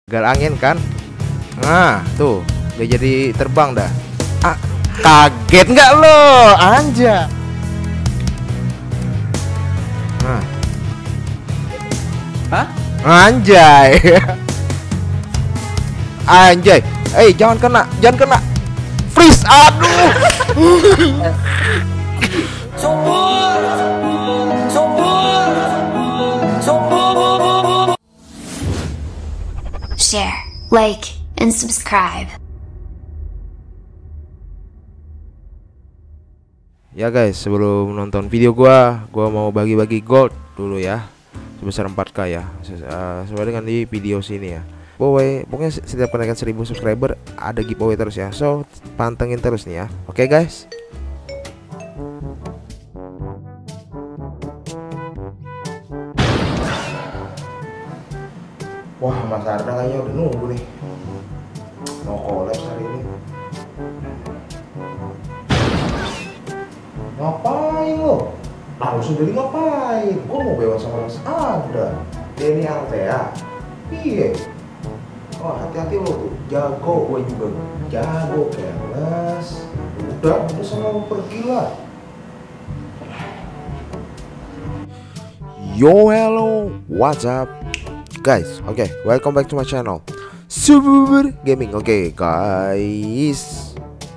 Gal angin kan? Nah, tuh, dia jadi terbang dah. Ah, kaget nggak lo? Anja. Nah. Hah? Anjay. Anjay. Jangan kena, jangan kena. Freeze, aduh. Share, like, and subscribe. Ya guys, sebelum nonton video gua mau bagi-bagi gold dulu ya, sebesar 4K ya, sesuai dengan di video sini ya. Pokoknya setiap kenaikan 1000 subscriber ada giveaway terus ya, so pantengin terus nih ya. Oke guys. Wah, Mas Arda kayaknya udah nunggu nih. Mau collab hari ini. Ngapain lo? Tahu sendiri ngapain? Gua mau bebas sama Mas Arda. Denny Althea. Iya. Wah, hati-hati lo tuh. Jago, gue juga jago, keles. Udah sama lo pergi lah. Yo, hello, what's up? Guys, oke, welcome back to my channel Super Gaming. Oke, guys.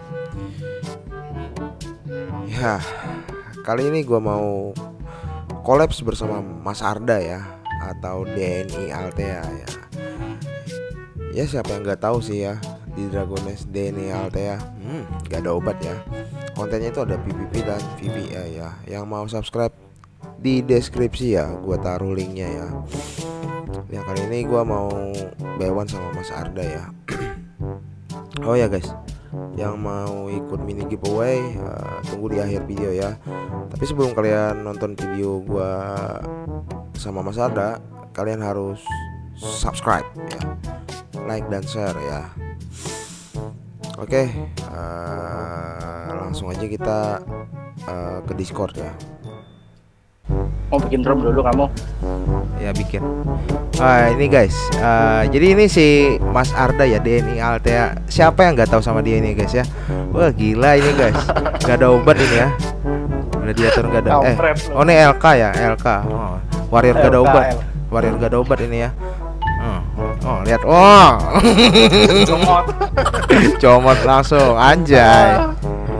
Ya, kali ini gue mau collab bersama Mas Arda ya, atau Denny Althea ya. Ya, siapa yang nggak tahu sih ya, di Dragon Nest Denny Althea. Gak ada obat ya. Kontennya itu ada PvP dan VVA ya. Yang mau subscribe di deskripsi ya, gue taruh linknya ya. Ya, kali ini gue mau bewan sama Mas Arda ya. Oh ya guys, yang mau ikut mini giveaway tunggu di akhir video ya. Tapi sebelum kalian nonton video gue sama Mas Arda, kalian harus subscribe ya, like dan share ya. Oke, langsung aja kita ke Discord ya. Mau bikin drop dulu kamu? Ya, bikin. Ini guys, jadi ini si Mas Arda ya, Denny Althea. Siapa yang nggak tahu sama dia ini guys ya? Wah, gila ini guys, nggak ada obat ini ya. Gladiator nggak ada. Oh ini LK ya, LK. Oh, Warrior nggak ada obat. Warrior nggak ada obat ini ya. Oh lihat, oh. Comot. Comot langsung, anjay.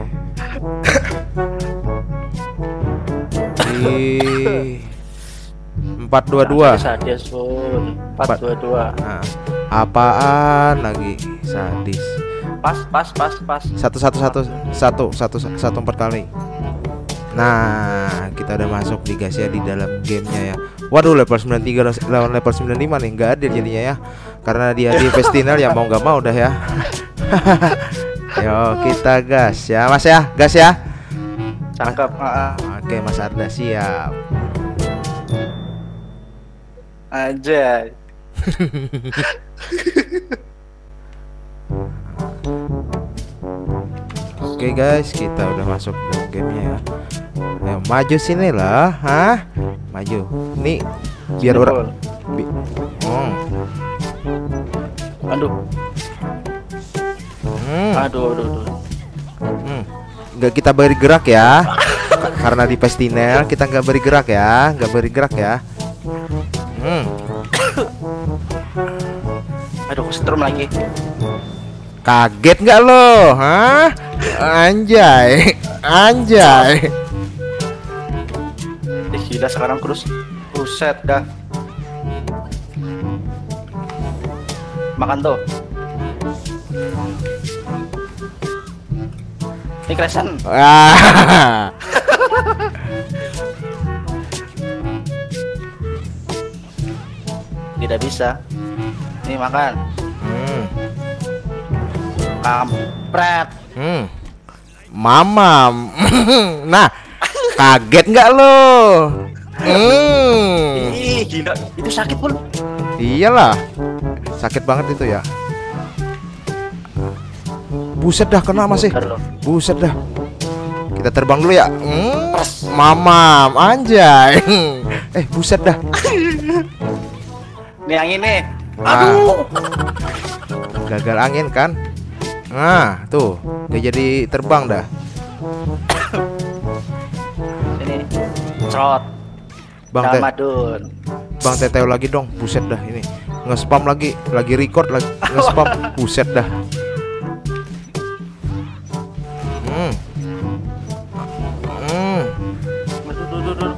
422. Sadis pun 422. Nah, apaan lagi sadis? Pas. 1 4 kali. Nah, kita udah masuk nih guys ya, di dalam gamenya ya. Waduh, level 93 lawan level 95 nih, nggak adil jadinya ya, karena dia di Festinel ya, mau nggak mau udah ya. Yo, kita gas ya Mas ya, gas ya. Cakep. Oke, Mas Arda siap. Aja. Oke guys, kita udah masuk dalam gamenya ya. Ayo, maju sini lah, hah? Maju. Nih, biar orang. Aduh. Aduh. Nggak kita beri gerak ya. Karena di Festinel kita nggak beri gerak ya, nggak beri gerak ya. Aduh, kesetrum lagi. Kaget nggak lo, hah? Anjay, anjay. Gila sekarang terus. Buset dah. Makan tuh. Ini kresan. Tidak bisa. Ini makan. Kampret. Mamam. Nah, kaget nggak lo? Ih, gila. Itu sakit pun. Iyalah, sakit banget itu ya. Buset dah, kena masih. Buset dah. Kita terbang dulu ya. Mamam, anjay. Buset dah. Nih yang ini. Aduh. gagal angin kan. Nah, tuh, dia jadi terbang dah. Sini. Trot. Bang Teh, Madun. Bang Teteo lagi dong. Buset dah ini. Nge-spam lagi record lagi nge-spam. Buset dah. Aduh.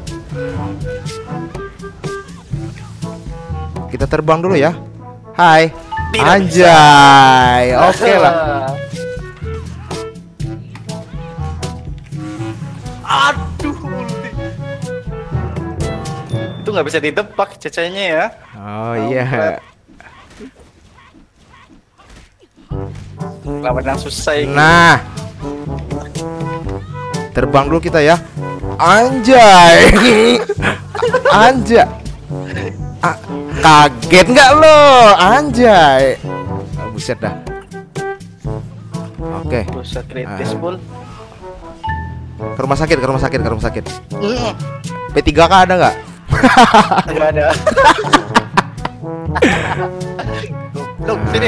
Kita terbang dulu ya. Hai. Tidak Anjay. Oke lah. Aduh, ulti. Itu nggak bisa ditebak cecenya ya. Oh iya. Lawan yang susah ini. Nah. Terbang dulu kita ya. Anjay. Anjay. Kaget nggak lo? Anjay. Buset dah. Oke. Buset kritis pun. Ke rumah sakit. P3K ada nggak? Nggak ada. Loh, sini.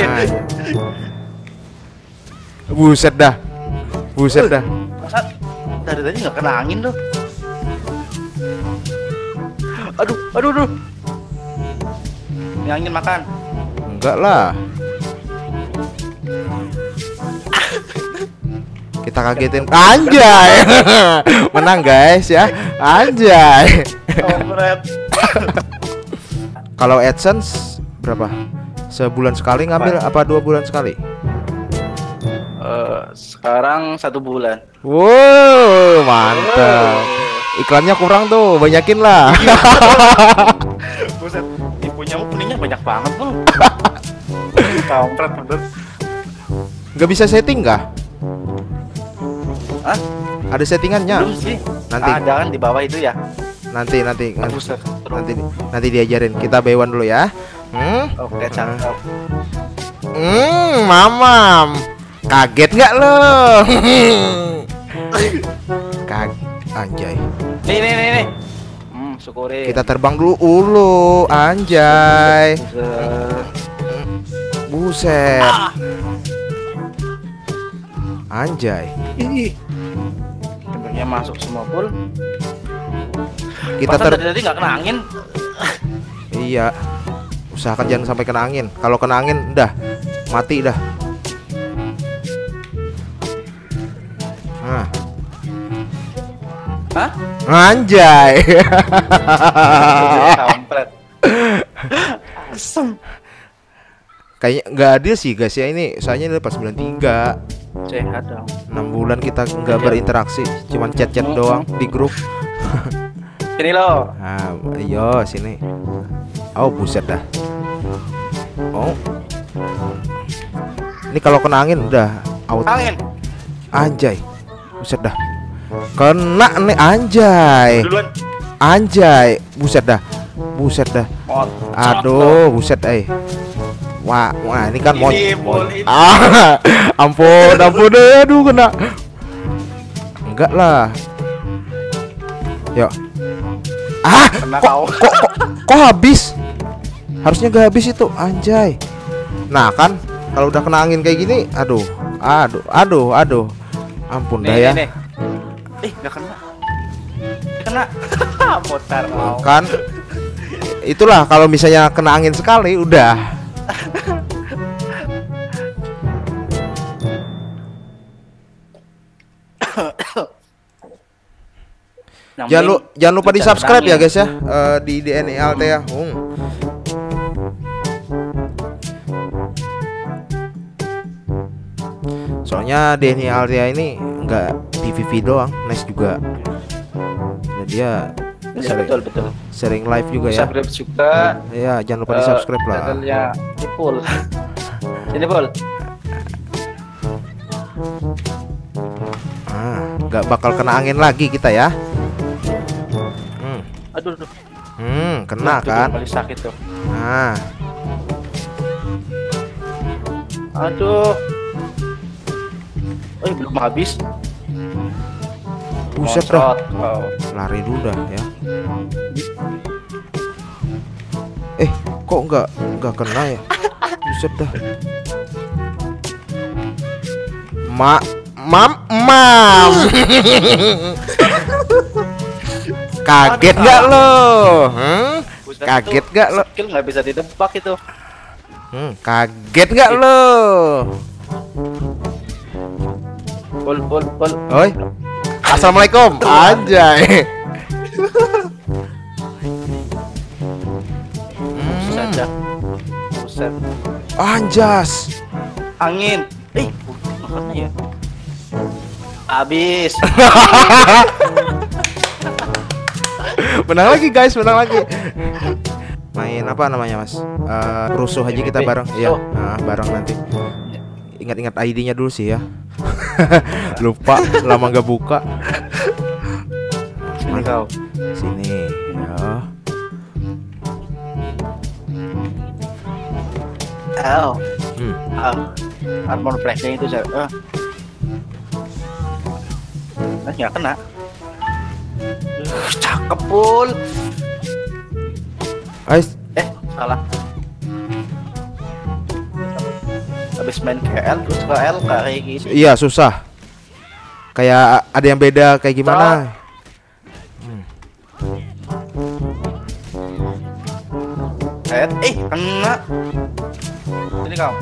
Buset dah. Masa dari tadi nggak kena angin tuh? Aduh. Ini angin makan. Enggak lah. Kita kagetin. Anjay. Menang guys ya. Anjay. Kalau AdSense berapa? Sebulan sekali ngambil apa 2 bulan sekali? Sekarang 1 bulan. Wow, mantap. Iklannya kurang tuh, banyakin lah. Buset, ibunya kuningnya banyak banget tuh. Kampret bener. Nggak bisa setting kah? Hah? Ada settingannya? Belum sih. Nanti. Ada kan di bawah itu ya. Nanti Buset. nanti diajarin. Kita B1 dulu ya. Oke, cakep. Mamam. Kaget nggak lo? Anjay. Nih. Syukurin. Kita terbang dulu. Anjay. Buset. Anjay. Sebenarnya masuk semua pul. Kita dari tadi nggak kena angin. Iya. Usahakan jangan sampai kena angin. Kalau kena angin, udah mati dah. Nah. Hah? Anjay. Kampret. Asem. Kayaknya nggak adil sih guys ya ini. Soalnya ini pas 93. Sehat dong. 6 bulan kita nggak berinteraksi, cuman chat-chat doang di grup. Sini lo. Nah, ayo sini. Oh buset dah. Oh. Ini kalau kena angin udah out. Angin. Anjay. Buset dah. Kena nih anjay. Duluan. Anjay. Buset dah. Mot. Aduh, buset Wah, ini kan mau. Ini. Ampun, aduh kena. Enggak lah. Yuk. Kena kau. Kok habis? Harusnya gak habis itu, anjay. Nah kan, kalau udah kena angin kayak gini, aduh. Ampun dah ya. Nih. Nggak kena. Kena. Motar mau. Kan, itulah kalau misalnya kena angin sekali, udah. Jangan lupa di subscribe ya guys ya, di DNI Altea. Soalnya DNI Altea ini nggak PVV doang, nice juga. Dan dia betul. sering live juga ya. Subscribe juga. Ya jangan lupa di subscribe lah. Channelnya Ipul. Ini Pul. Nggak bakal kena angin lagi kita ya. Aduh. Kena kan? Paling sakit tuh. Nah. Aduh. Belum habis. Buset dah. Lari dulu dah ya. Kok nggak kena ya? Buset dah. Mam. Kaget nggak lo? Kaget nggak lo? Skill nggak bisa ditebak itu. Kaget nggak lo? Pul. Oi. Assalamualaikum. Anjay. Saja. Buset. Anjas. Angin. Makanya ya. Habis. Menang lagi guys, menang lagi. Main apa namanya mas? Rusuh aja kita bareng. Iya, bareng nanti. Ingat-ingat ID-nya dulu sih ya. Lupa, lama nggak buka. Sini kau. Sini. Ya. Armor flashnya itu saya. Nggak kena. Cakep pul. Guys, Salah. Habis main KL terus ke L kayak gitu. iya susah. Kayak ada yang beda kayak gimana? Kena. Ini kau.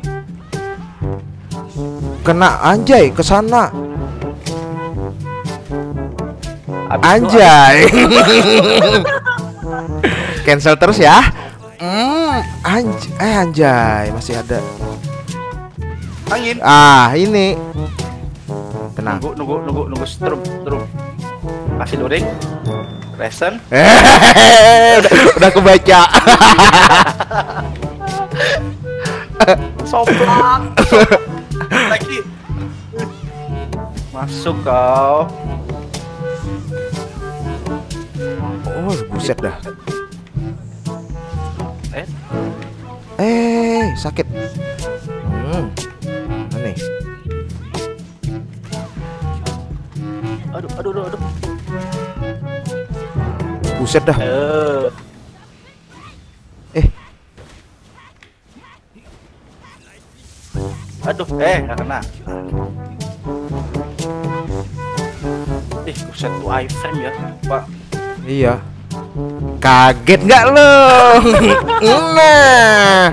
Kena anjay ke sana. Habis Anjay. Cancel terus ya. Anjay masih ada. Angin. Ini. Tenang. Nunggu strum. Kasih luring. Resen. udah kebaca. Soplak. Lagi. Masuk kau. Oh, buset dah. Sakit. Aneh. Aduh. Buset dah. Aduh, nggak kena. Buset tuh iframe ya, Pak. Iya. Kaget nggak lo? Nah.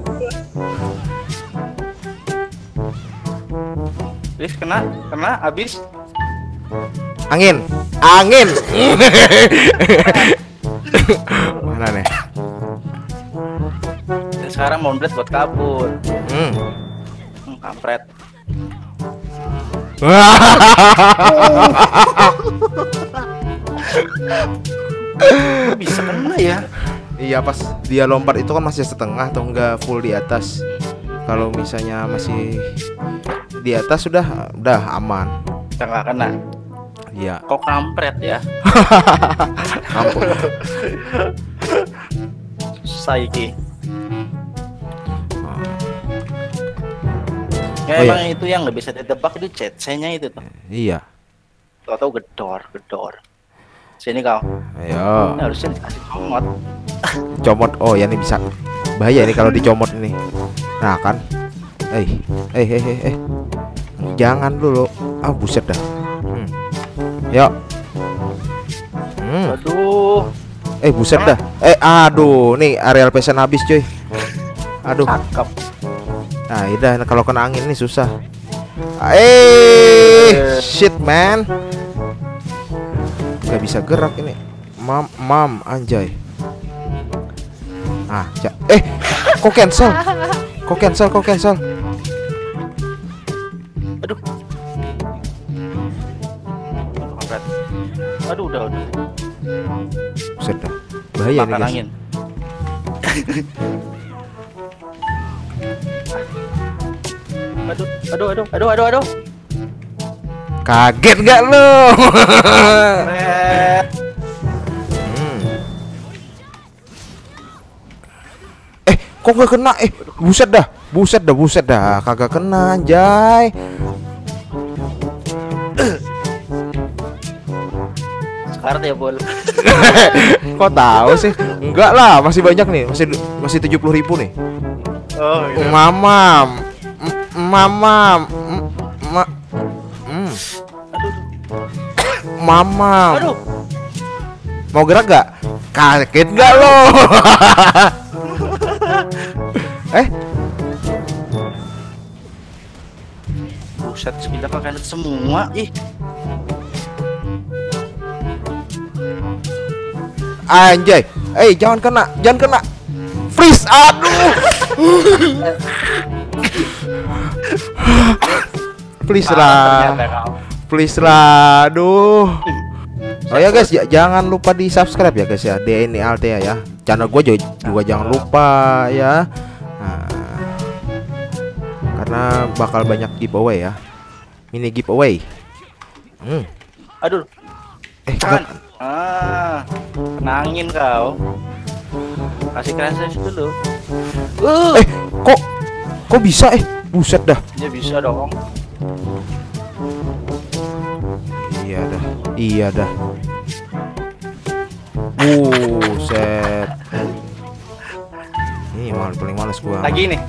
Kena, habis. Angin. Mana nih? Dan sekarang Moonblade buat kabur. Kampret. Bisa kena ya? Iya, pas dia lompat itu kan masih setengah atau enggak full di atas. Kalau misalnya masih di atas udah aman. Kita nggak kena. Iya. Kok kampret ya? Ampun. Saiki. Oh, Emang iya. itu yang nggak bisa ditebak itu CC-nya itu tuh. Iya. Tahu gedor. Sini kau. Ayo. Ini harusnya dikasih comot. Comot. Oh ya, ini bisa. Bahaya ini kalau dicomot ini. Nah kan. Jangan dulu. Buset dah. Yuk. Aduh. Buset dah. Aduh, nih areal pesan habis cuy. Aduh. Cakep. Nah, udah kalau kena angin ini susah. Shit man. Gak bisa gerak ini. Mam anjay. Kok cancel? Aduh. Aduh, udah. Buset dah. Bahaya Makan nih guys. angin. Aduh. Kaget gak lo? Kok gak kena? Buset dah. Kagak kena anjay. Sekarang ya bol. Kok tahu sih? Enggak lah, masih banyak nih. Masih 70.000 nih. Oh iya. Mamam. Mama. Aduh. Mau gerak gak? Kaget gak lo? Buset, kita pakai semua. Ih. Anjay. Jangan kena. Freeze. Aduh. Please lah. Please lah. Aduh. Oh ya guys, jangan lupa di subscribe ya guys ya, DNI Altea ya. Channel gue juga jangan lupa ya. Nah, karena bakal banyak giveaway ya. Mini giveaway. Aduh. Enggak. Nangin kau. Kasih crash dulu. Kok bisa buset dah. Dia bisa dong. Iya dah. Buset. Ini paling males gua. Lagi nih.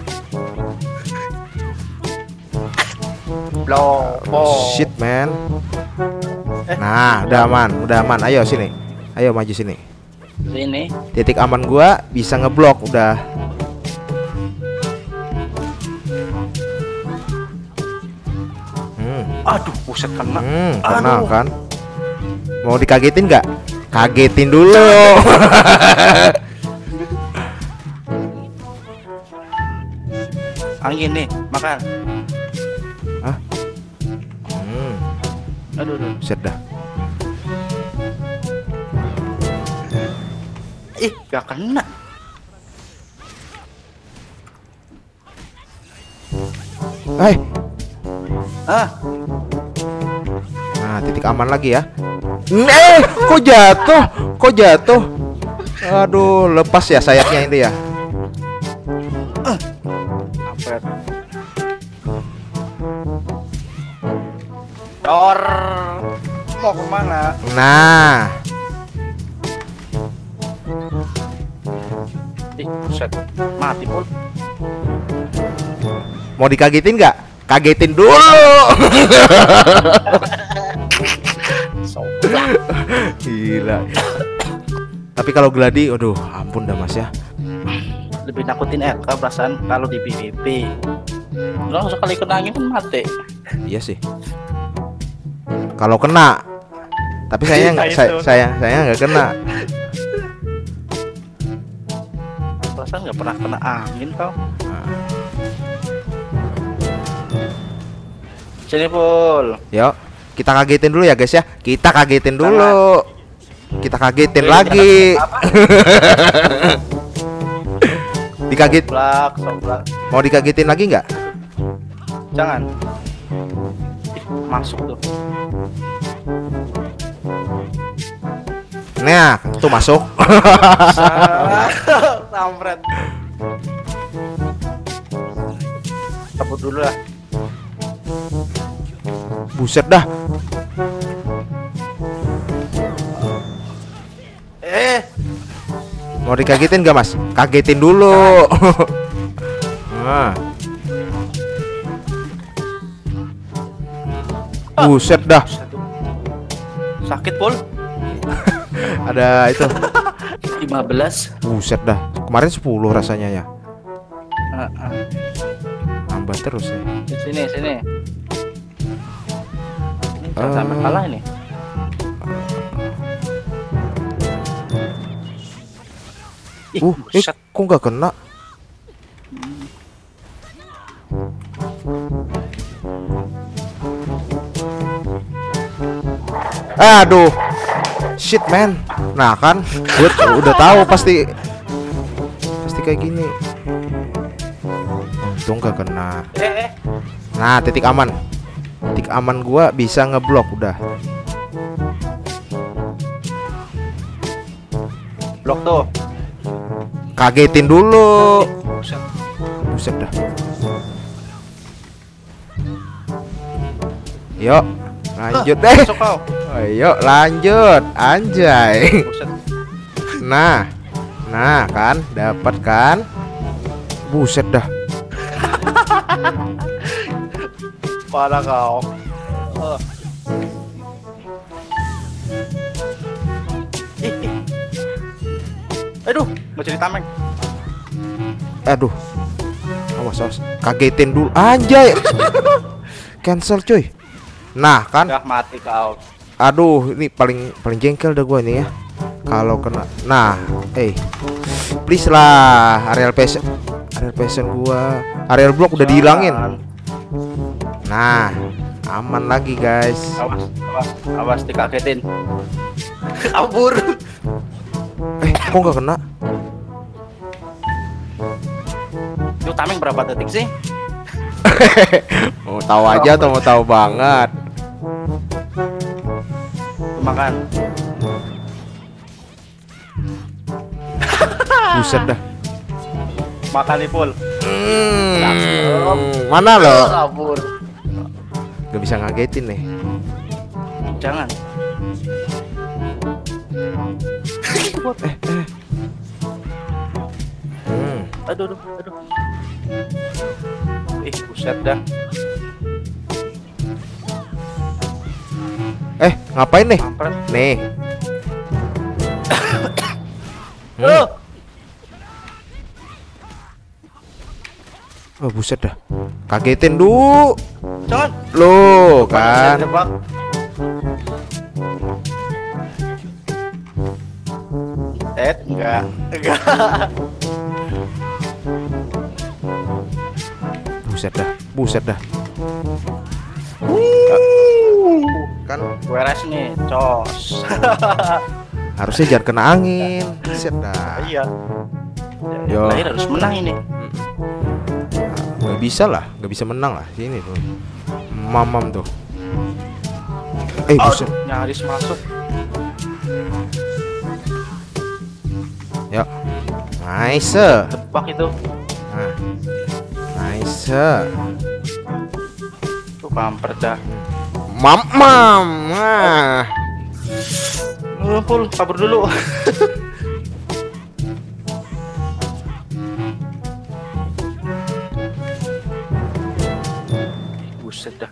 Blopo. Shit man. Nah, udah aman. Ayo sini. Ayo maju sini. Sini. Titik aman gua bisa ngeblok udah. Aduh, buset kena. Kena kan? Mau dikagetin nggak? Kagetin dulu. Angin nih, makan. Hah? Aduh. Set dah. Ih, gak kena. Nah, titik aman lagi ya. Kok jatuh? Aduh, lepas ya sayapnya ini ya. Kampret. Dor. Mau kemana? Nah, Ih, buset. Mati pun. mau dikagetin nggak? Kagetin dulu. Gila. Tapi kalau gladi, aduh, ampun dah mas ya. Lebih nakutin RK perasaan kalau di PVP. Lo sekali kena angin kan mati. Iya sih. Kalau kena, tapi saya nggak kena. Perasaan nggak pernah kena angin kau. Sini Pul. Yuk, kita kagetin dulu ya guys ya. Kita kagetin dulu. Kita kagetin lagi. Dikaget. Soblak. Mau dikagetin lagi nggak? Jangan. Masuk tuh. Nah, tuh masuk. Sampret. Cabut dulu lah. Buset dah. Mau dikagetin gak mas? Kagetin dulu. Nah. Buset dah. Sakit Pul. Ada itu. 15. Buset dah. Kemarin 10 rasanya ya. Nambah terus ya. Sini. Ini sampai kalah ini. Buset. Kok nggak kena? Aduh, shit man. Nah kan, gue udah tahu pasti kayak gini. Untung gak kena. Nah, titik aman. Titik aman gua bisa ngeblok udah. Blok tuh. Kagetin dulu. Buset dah. Yuk, lanjut deh. Ayo lanjut, anjay. Nah kan, dapat kan? Buset dah. Parah kau. Mau jadi tameng. Aduh. Awas. Kagetin dulu. Anjay. Cancel cuy. Nah, kan. Udah mati kau. Aduh, ini paling jengkel dah gua ini ya. Kalau kena. Nah, please lah, areal passion gua. Areal block udah dihilangin. Nah, aman lagi, guys. Awas dikagetin. Kabur. Kok nggak kena? Itu tameng berapa detik sih? Mau tahu aja atau mau tahu banget? Makan. Buset dah. Makan nih full. Mana lo? Kabur. Gak bisa ngagetin nih. Jangan. Aduh. Buset dah. Ngapain nih? Mampret. Nih. Oh buset dah. Kagetin dulu. Jangan. Loh kan. Jebak. Enggak. Buset dah. Kan Gue res nih, cos. harusnya jangan kena angin. Buset dah. Iya. Yo. Lahir harus menang ini. Gak bisa lah, gak bisa menang lah. Sini tuh. Mamam tuh. Buset. Nyaris masuk. Ya. Nice. Tebak itu. Nah. Nice. Tuh mampret dah. Mamam. Nah. Full, kabur dulu. Buset dah.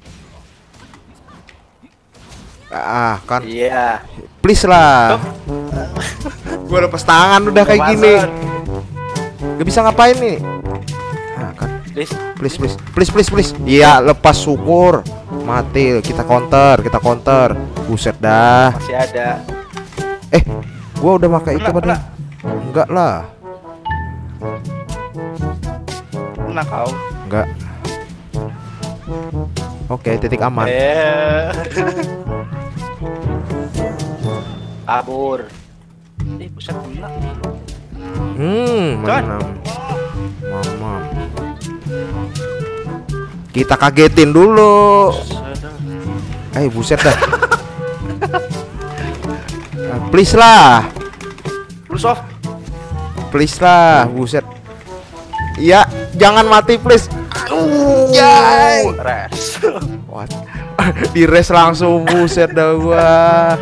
Kan. Iya. Please lah. Gua lepas tangan udah kayak gini. Gak bisa ngapain nih. Nah, kan. Please. Iya, lepas syukur. Mati, kita counter. Buset dah. Masih ada. Gua udah pakai itu padahal. Enggak lah. Kena kau. Enggak. Oke, titik aman. Kabur. Buset kena. Mamam. Kita kagetin dulu. Buset dah. Please lah. Please lah, buset. Iya, jangan mati please. Res. What? Di res langsung, buset dah gua.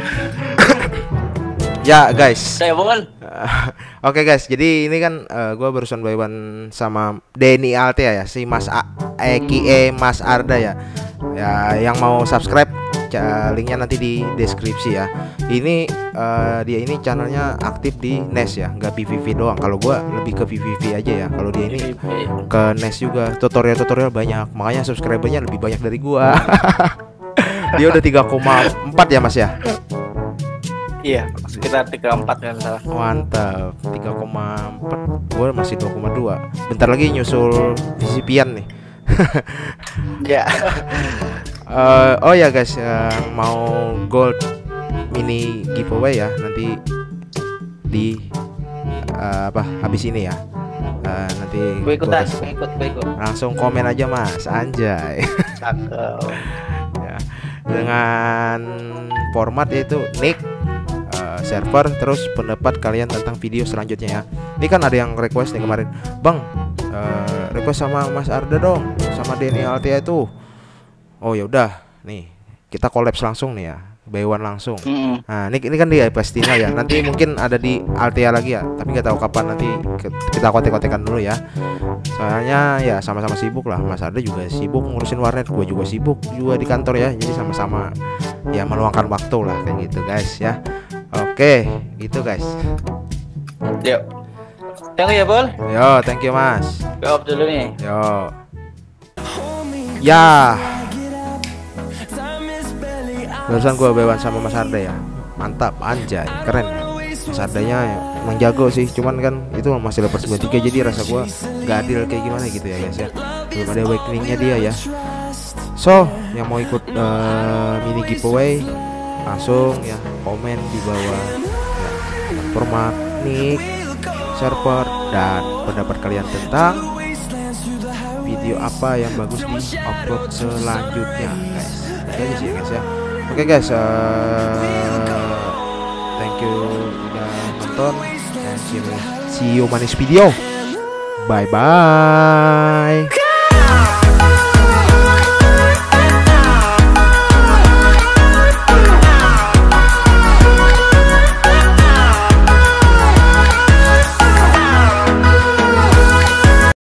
Ya guys. Oke guys, jadi ini kan gua barusan bayuan sama Denny Altea ya, si Mas Mas Arda ya. Ya, yang mau subscribe linknya nanti di deskripsi ya. Ini dia ini channelnya aktif di NES ya, nggak PVV doang. Kalau gua lebih ke PVV aja ya. Kalau dia ini ke NES juga, tutorial banyak. Makanya subscribernya lebih banyak dari gua. Dia udah 3,4 ya Mas ya. Iya, sekitar 3,4 kan salah. Mantap, 3,4. Gua masih 2,2. Bentar lagi nyusul VCPian nih. Ya. Oh ya guys, mau gold mini giveaway ya nanti di habis ini ya. Nanti Gue ikutan, gua gue ikut. langsung komen aja Mas, anjay. Cakep. Ya, dengan format yaitu nick, server, terus pendapat kalian tentang video selanjutnya ya. Ini kan ada yang request nih kemarin, Bang, request sama Mas Arda dong, sama Denny Altea itu. Oh ya udah, nih kita collabs langsung nih ya, Baywan langsung. Nah ini kan dia pastinya ya. Nanti mungkin ada di Altea lagi ya, tapi nggak tahu kapan. Nanti kita kontek-kontekan dulu ya. Soalnya ya sama-sama sibuk lah. Mas Arda juga sibuk ngurusin warnet, gue juga sibuk juga di kantor ya. Jadi sama-sama ya meluangkan waktu lah kayak gitu guys ya. Oke, gitu guys. Yuk. Thank you ya, Bol. Yo, thank you Mas. Jawab dulu nih. Yo. Ya. Barusan gua bewan sama Mas Arda ya. Mantap, anjay, keren. Mas Ardanya emang jago sih, cuman kan itu masih level 93, jadi rasa gua gak adil kayak gimana gitu ya guys ya. Belum ada awakeningnya dia ya. So, yang mau ikut mini giveaway langsung ya komen di bawah ya, format nick, server, dan pendapat kalian tentang video apa yang bagus di upload selanjutnya guys. Itu aja sih guys ya. Oke guys, thank you udah nonton, dan see you manis video. Bye bye.